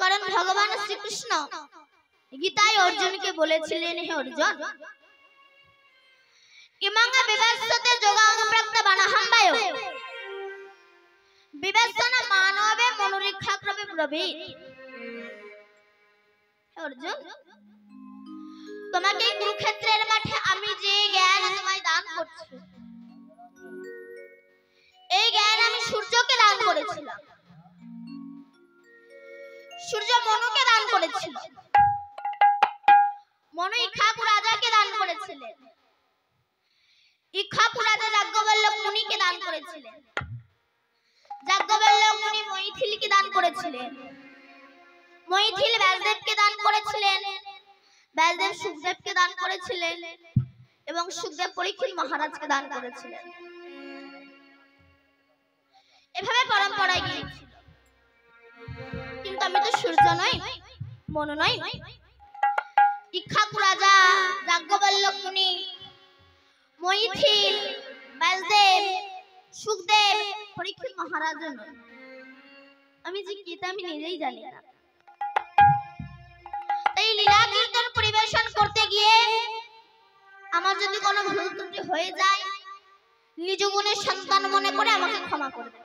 কারণ ভগবান শ্রীকৃষ্ণ গীতায় অর্জুনকে বলেছিলেন, হে অর্জুন, ইমাঙ্গা বিবাসতে যোগাং প্রাপ্ত বানাহাম্বায় বিবাসনা মানবে মনোরীক্ষা ক্রমে প্রবীত। অর্জুন, তোমাকে কুরুক্ষেত্রের মাঠে আমি যে জ্ঞান তোমায় দান করছি, এই জ্ঞান আমি সূর্যকে দান করেছিলাম, সূর্য মনুকে দান করেছিল, মনু ইক্ষ্বাকু রাজাকে দান করেছিলেন, ইক্ষ্বাকু রাজা যাজ্ঞবল্লভ মুনিকে দান করেছিলেন, যাজ্ঞবল্লভ মুনি মৈথিলীকে দান করেছিলেন, মৈথিল ব্যাসদেবকে দান করেছিলেন, ব্যাসদেব সুখদেবকে দান করেছিলেন এবং সুখদেব পরীক্ষিত মহারাজকে দান করেছিলেন। এভাবে পরম্পরায় গিয়েছিল। কিন্তু আমি তো সূর্য নই, মনু নই। ইক্ষ্বাকু রাজা, যাজ্ঞবল্লভ মুনি, মৈথিল, ব্যাসদেব, সুখদেব, পরীক্ষিত মহারাজ নই। আমি যে গীতা আমি নিজেই জানি না। তাই লীলা কীর্তন পরিবেশন করতে গিয়ে আমার যদি কোনো ভুল ত্রুটি হয়ে যায়, নিজ গুণের সন্তান মনে করে আমাকে ক্ষমা করবে।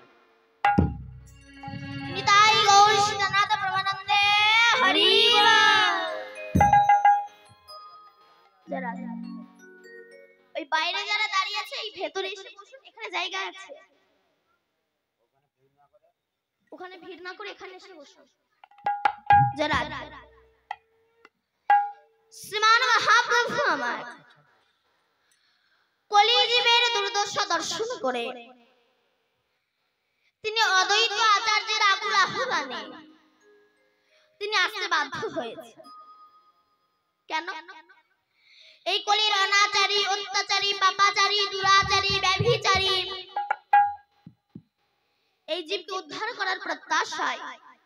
নিতাই গৌর সীতানাথ প্রমানন্দে হরি বল। যারা ওই বাইরে যারা দাঁড়িয়ে আছে, এই ভেতরে এসে বসুন, এখানে জায়গা আছে। ওখানে ভিড় না করে এখানে এসে বসুন। যারা শ্রীমান মহাপ্রভু আমার কলিজীবের দুর্দশা দর্শন করে তিনি অদ্বৈত আচার্যের আকুল আহ্বানে তিনি আসতে বাধ্য হয়েছে। কেন? এই কলির অনাচারী, অত্যাচারী, পাপাচারী, দুরাচারী, ব্যভিচারী এই জীবকে উদ্ধার করার প্রত্যাশায়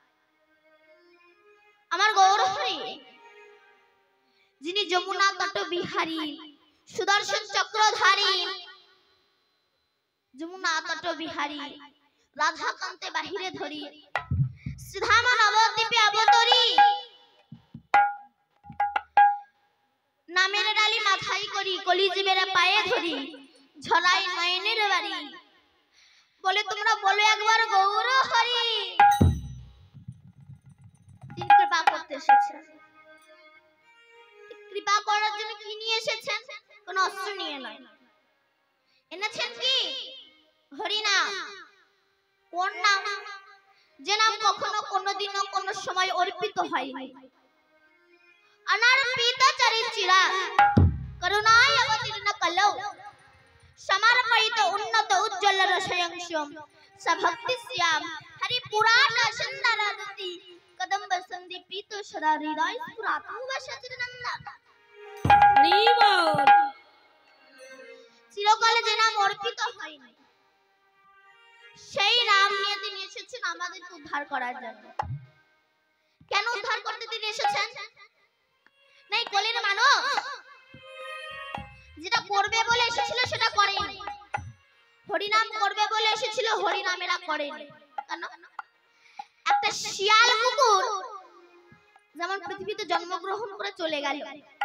আমার গৌরহরি, যিনি যমুনা তট বিহারী, সুদর্শন চক্রধারী, যমুনা তট বিহারী, রাধা কান্তে বাহিরে ধরি, শ্রীধাম নবদ্বীপে অবতরী, নামের ডালি মাথায় করি, কলিজীবের পায়ে ধরি, ঝরাই নয়নের বাড়ি। বলে তোমরা বলো একবার গৌর হরি। তিনি কৃপা করতে এসেছেন। কৃপা করার জন্য কি নিয়ে এসেছেন? কোন অস্ত্র নিয়ে নয়। এনেছেন কি? হরি নাম। কোন নাম? যে নাম কখনো কোনোদিনও কোনো সময় অর্পিত হয়নি। অনার্পিত চরিচিরা করুণায় অবতীর্ণ কলৌ সমর্পিত উন্নত উজ্জ্বল রসয়ংশম সভক্তি শ্যাম হরি পুরাণ সুন্দরদতি কদম্ব সন্দীপিত সদা হৃদয় স্ফুরাতু বসচিরনন্দন। হরি বল। চিরকাল যে নাম অর্পিত হয়নি, সেই নাম নিয়ে তিনি এসেছেন আমাদেরকে উদ্ধার করার জন্য। কেন উদ্ধার করতে তিনি এসেছেন? নাই কলির মানুষ যেটা করবে বলে এসেছিল সেটা করেনি, হরিনাম করবে বলে এসেছিল হরিনামেরা করেনি। কেন? একটা শিয়াল কুকুর যেমন পৃথিবীতে জন্মগ্রহণ করে চলে গেল,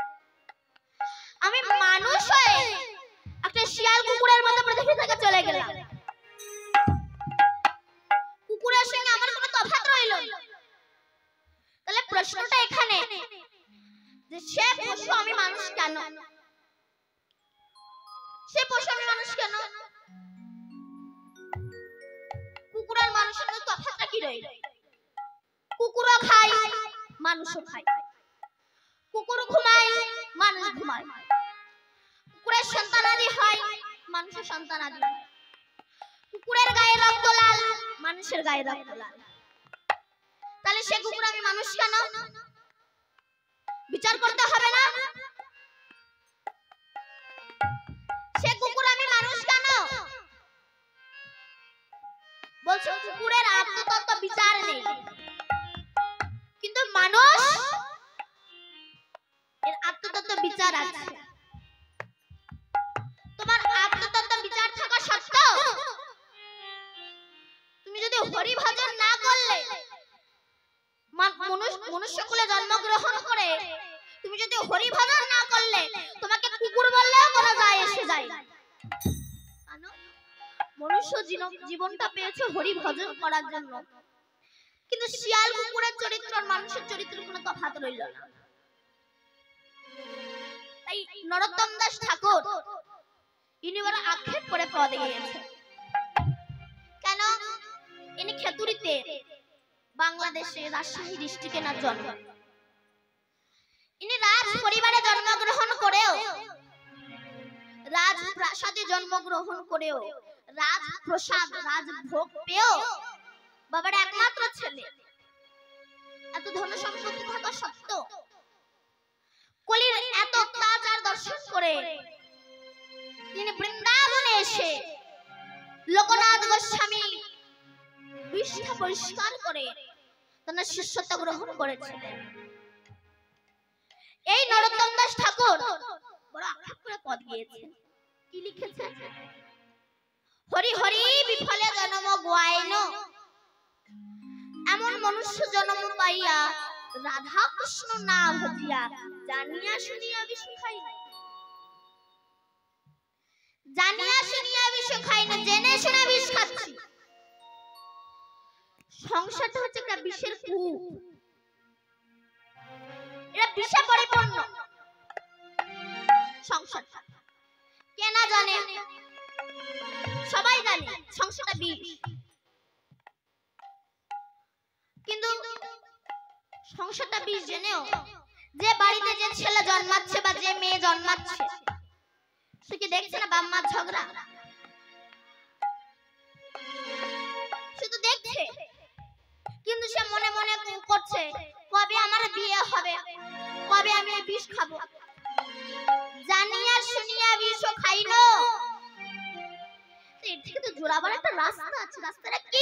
আমি মানুষ হয়ে একটা শিয়াল কুকুরের মতো পৃথিবী থেকে চলে গেলাম। কুকুরের সঙ্গে আমার কোনো তফাৎ রইল না। তাহলে প্রশ্নটা এখানে যে সে পশু আমি মানুষ কেন? সে পশু আমি মানুষ কেন? কুকুর আর মানুষের মধ্যে তফাৎটা কি রইল? কুকুরও খায়, মানুষও খায়। কুকুর ঘুমায়, মানুষ ঘুমায়। কুকুরের সন্তানাদি হয়, মানুষের সন্তানাদি হয়। কুকুরের গায়ে রক্ত লাল, মানুষের গায়ে রক্ত লাল। তাহলে সে কুকুর আমি মানুষ কেন? বিচার করতে হবে না? সে কুকুর আমি মানুষ কেন? বলছো কুকুরের আত্মতত্ত্ব বিচার নেই, কিন্তু মানুষ এর আত্মতত্ত্ব বিচার আছে। তোমার আত্মতত্ত্ব বিচার থাকা সত্ত্বেও তুমি যদি হরি ভজন না করলে মনুষ্যকুলে জন্মগ্রহণ করে তুমি যদি হরি ভজন না করলে তোমাকে কুকুর বললেও কোনো যায় এসে যায় না। মনুষ্য জীবনটা পেয়েছে হরি ভজন করার জন্য, কিন্তু শিয়াল কুকুরের চরিত্র আর মানুষের চরিত্রের কোনো তফাৎ রইল না। তাই নরোত্তম দাস ঠাকুর ইনি বড় আক্ষেপ করে পদে গিয়েছে। কেন? ইনি খেতুরিতে বাংলাদেশে রাজশাহী ডিস্ট্রিক্টে না জন্ম। ইনি রাজ পরিবারে জন্মগ্রহণ করেও, রাজপ্রাসাদে জন্মগ্রহণ করেও, রাজপ্রসাদ রাজভোগ পেয়েও বাবার একমাত্র ছেলে, এত ধন সম্পত্তি থাকা সত্ত্বেও কলির এত অত্যাচার দর্শন করে তিনি বৃন্দাবনে এসে লোকনাথ গোস্বামী বিষ্ঠা পরিষ্কার করে তার শিষ্যত্ব গ্রহণ করেছিলেন। এই নরোত্তম দাস ঠাকুর বড় আক্ষেপ করে পদ গিয়েছেন। কি লিখেছে? হরি হরি বিফলে জন্ম গোয়াইন, এমন মনুষ্য জন্ম পাইয়া রাধা কৃষ্ণ না ভজিয়া জানিয়া শুনিয়া বিষ খাই না। জানিয়া শুনিয়া বিষ খাই না, জেনে শুনে বিষ খাচ্ছি। সংসারটা হচ্ছে একটা বিষের কূপ, এটা বিষে পরিপূর্ণ সংসারটা। কে না জানে? সবাই জানে সংসারটা বিষ, কিন্তু সংসারটা বিষ জেনেও যে বাড়িতে যে ছেলে জন্মাচ্ছে বা যে মেয়ে জন্মাচ্ছে সে কি দেখছে না বাপ মার ঝগড়া? শুধু দেখছে, কিন্তু সে মনে মনে করছে কবে আমার বিয়ে হবে, কবে আমি বিষ খাবো। জানিয়া শুনিয়া বিষ খাইলো। এর থেকে তো জোড়াবার একটা রাস্তা আছে। রাস্তাটা কি?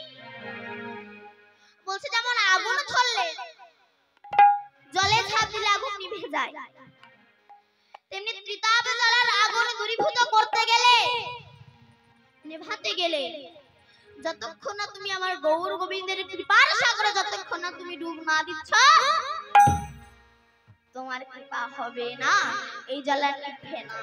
বলছে যেমন আগুন ধরলে জলে ঝাঁপ দিলে আগুন নিভে যায়, তেমনি ত্রিতাপে জ্বালার আগুন দূরীভূত করতে গেলে, নেভাতে গেলে যতক্ষণ না তুমি আমার গৌর গোবিন্দের কৃপার সাগরে যতক্ষণ না তুমি ডুব না দিচ্ছ তোমার কৃপা হবে না, এই জ্বালা নিভে না।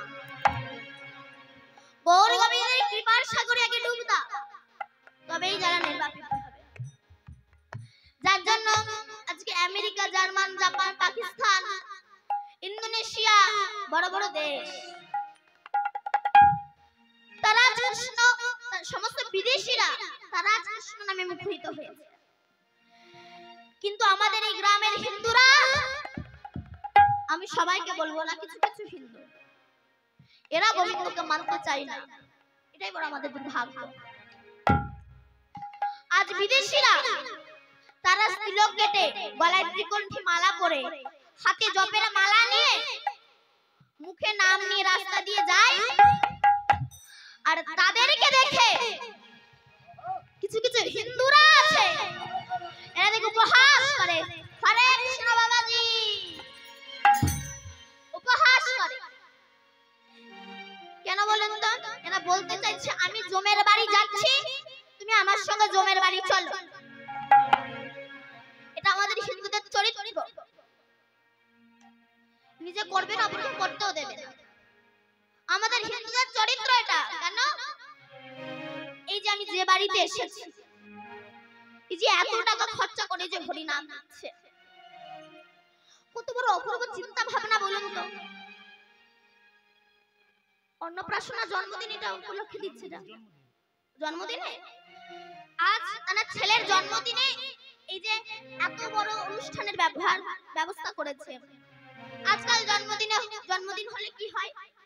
গৌর গোবিন্দের কৃপার সাগরে আগে ডুব দাও, তবেই জ্বালা নির্বাপিত হবে। যার জন্য আজকে America, German, Japan, Pakistan, Indonesia বড় বড় দেশ তারা কৃষ্ণ, সমস্ত বিদেশিরা তারা কৃষ্ণ নামে মুখরিত হয়েছে। কিন্তু আমাদের এই গ্রামের হিন্দুরা, আমি সবাইকে বলবো না, কিছু কিছু হিন্দু এরা গোবিন্দকে মানতে চায় না। এটাই বড় আমাদের দুর্ভাগ্য। আজ বিদেশিরা তারা তিলক কেটে গলায় ত্রিকণ্ঠী মালা পরে হাতে জপের মালা নিয়ে মুখে নাম নিয়ে রাস্তা দিয়ে যায়, আর তাদেরকে দেখে কিছু কিছু হিন্দুরা আছে এরা দেখে উপহাস করে, হরে কৃষ্ণ বাবাজি উপহাস করে। কেন বলেন তো? এরা বলতে চাইছে আমি জমের বাড়ি যাচ্ছি, তুমি আমার সঙ্গে জমের বাড়ি চলো। এটা আমাদের হিন্দুদের চরিত্র, নিজে করবে না অপরকে করতেও দেবে না। আমাদের হিন্দুদের চরিত্র এটা। কেন? এই যে আমি যে বাড়িতে এসেছি, এই যে এত টাকা খরচা করে যে হরি নাম দিচ্ছে, কত বড় অপূর্ব চিন্তা ভাবনা বলুন তো। অন্নপ্রাশনা জন্মদিন এটা উপলক্ষে দিচ্ছে না, জন্মদিনে আজ তার ছেলের জন্মদিনে এই যে এত বড় অনুষ্ঠানের ব্যবস্থা করেছে। আজকাল জন্মদিন হলে কি হয়?